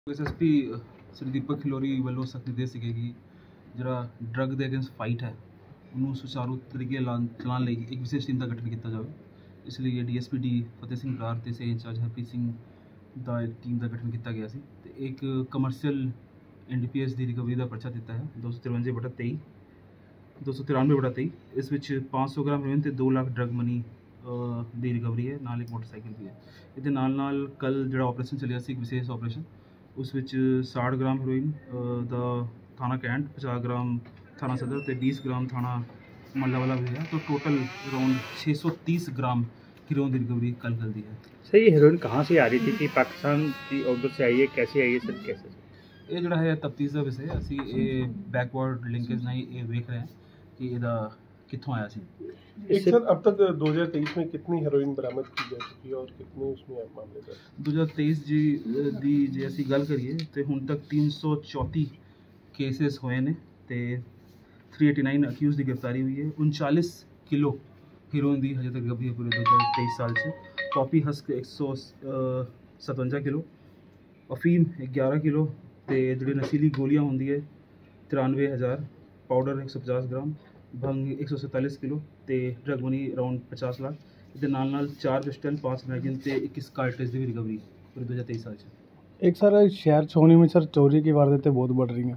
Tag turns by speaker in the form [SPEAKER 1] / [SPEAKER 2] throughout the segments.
[SPEAKER 1] SSP Shri Deepak खिलोरी ਵੱਲੋਂ ਸਖਤ ਨਿਰਦੇਸ਼ ਸੀਗੇ ਕਿ ਜਿਹੜਾ ਡਰੱਗ ਦੇ ਅਗੇਂਸਟ ਫਾਈਟ ਹੈ ਉਹਨੂੰ ਸੁਚਾਰੂ ਤਰੀਕੇ ਨਾਲ ਚਲਾਉਣ ਲਈ ਇੱਕ ਵਿਸ਼ੇਸ਼ ਟੀਮ ਦਾ ਗਠਨ ਕੀਤਾ ਜਾਵੇ। ਇਸ ਲਈ ਇਹ ਡੀਐਸਪੀ ਫਤਿਹ ਸਿੰਘ ਬਰਾੜ ਤੇ ਸੇ ਇੰਚਾਰਜ ਹਰਪ੍ਰੀਤ ਸਿੰਘ ਦਾ ਇੱਕ ਟੀਮ ਦਾ ਗਠਨ ਕੀਤਾ ਗਿਆ ਸੀ ਤੇ ਇੱਕ ਕਮਰਸ਼ੀਅਲ ਐਨਡੀਪੀਐਸ ਦੀ ਰਿਕਵਰੀ ਦਾ ਪਰਚਾ ਦਿੱਤਾ ਹੈ 253/23 293/23। ਇਸ ਵਿੱਚ 500 ਗ੍ਰਾਮ ਹੈਰੋਇਨ ਤੇ 2 ਲੱਖ ਡਰੱਗ ਮਨੀ ਦੀ ਰਿਕਵਰੀ ਹੈ, ਨਾਲ ਇੱਕ ਮੋਟਰਸਾਈਕਲ ਵੀ ਹੈ। ਇਹਦੇ ਨਾਲ ਕੱਲ ਜਿਹੜਾ ਆਪਰੇਸ਼ਨ ਚੱਲਿਆ ਸੀ, ਇੱਕ ਵਿਸ਼ੇਸ਼ ਆਪਰੇਸ਼ਨ, ਉਸ ਵਿੱਚ 60 ਗ੍ਰਾਮ ਹੈਰੋਇਨ ਦਾ ਥਾਣਾ ਕੈਂਟ, 50 ਗ੍ਰਾਮ ਥਾਣਾ ਸਦਰ ਤੇ 20 ਗ੍ਰਾਮ ਥਾਣਾ ਮੱਲਾ ਵਾਲਾ भी है। तो टोटल अराउंड 630 ग्राम हीरोइन की रिकवरी कल दी है।
[SPEAKER 2] सर ये हीरोइन कहाँ से आ रही थी कि पाकिस्तान की उधर से आई है, कैसे आई है सर, कैसे?
[SPEAKER 1] ये जोड़ा है तफ्तीश का विषय, असी ये बैकवर्ड लिंकेज नहीं ये वेख रहे हैं कि ਇਹਦਾ कित्थों आया सी।
[SPEAKER 3] एक सर अब तक 2023 में कितनी हेरोइन बरामद की जा चुकी है और कितने उसमें मामले दर्ज? 2023
[SPEAKER 1] ਦੀ ਜੇ ਅਸੀਂ ਗੱਲ ਕਰੀਏ ਤੇ ਹੁਣ ਤੱਕ 334 ਕੇਸਿਸ ਹੋਏ ਨੇ ਤੇ 389 ਅਕਿਊਜ਼ ਦੀ ਗ੍ਰਿਫਤਾਰੀ ਹੋਈ ਹੈ। 39 किलो ਹੀਰੋਇਨ ਦੀ ਹਜੇ ਤੱਕ ਰਿਕਵਰੀ ਪੂਰੇ 2023 ਸਾਲ 'ਚ। ਪੌਪੀ ਹਸਕ 157 किलो, ਅਫੀਮ 11 किलो ਤੇ ਜਿਹੜੀ ਨਸ਼ੀਲੀ ਗੋਲੀਆਂ ਹੁੰਦੀ ਹੈ 93,000, ਪਾਊਡਰ 150 ਗ੍ਰਾਮ, ਭੰਗ 147 किलो ਤੇ ਡਰਗ ਮਨੀ ਅਰਾਊਂਡ 50 ਲੱਖ। ਇਹਦੇ ਨਾਲ 4 ਪਿਸਟਲ, 5 ਮੈਗਜ਼ੀਨ ਤੇ 21 ਕਾਰਟੇਜ ਦੀ ਵੀ ਰਿਕਵਰੀ ਪੂਰੇ 2023 साल 'ਚ।
[SPEAKER 3] एक सर शहर सोनी में सर चोरी की वारदातें बहुत बढ़ रही हैं।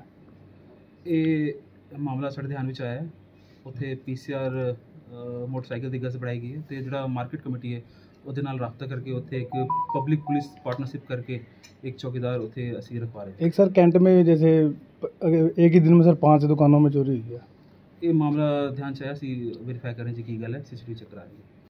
[SPEAKER 1] ਇਹ ਮਾਮਲਾ ਸਾਡੇ ਧਿਆਨ ਵਿੱਚ ਆਇਆ ਹੈ। ਉੱਥੇ ਪੀਸੀਆਰ ਮੋਟਰਸਾਈਕਲ ਦੀ ਗਸ਼ਤ बढ़ाई गई है ਤੇ ਜਿਹੜਾ ਮਾਰਕੀਟ ਕਮੇਟੀ ਹੈ ਉਹਦੇ ਨਾਲ ਰਾਬਤਾ ਕਰਕੇ ਉੱਥੇ ਇੱਕ पब्लिक पुलिस पार्टनरशिप करके एक चौकीदार ਉੱਥੇ ਅਸੀਂ रखवा रहे हैं।
[SPEAKER 3] एक सर कैंट में जैसे एक ही दिन में सर 5 दुकानों में चोरी हुई है।
[SPEAKER 1] ਇਹ ਮਾਮਲਾ ਧਿਆਨ 'ਚ ਆਇਆ, ਅਸੀਂ ਵੈਰੀਫਾਈ ਕਰ ਰਹੇ ਜੀ ਕੀ ਗੱਲ ਹੈ, ਸੀਸੀਟੀਵੀ ਚੈੱਕ ਕਰਾ ਰਹੀ ਹੈ।